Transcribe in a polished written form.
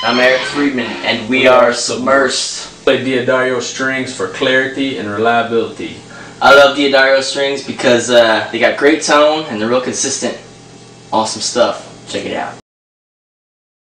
I'm Eric Friedman, and we are Submersed. Play Diodario strings for clarity and reliability. I love Diodario strings because they got great tone and they're real consistent. Awesome stuff. Check it out.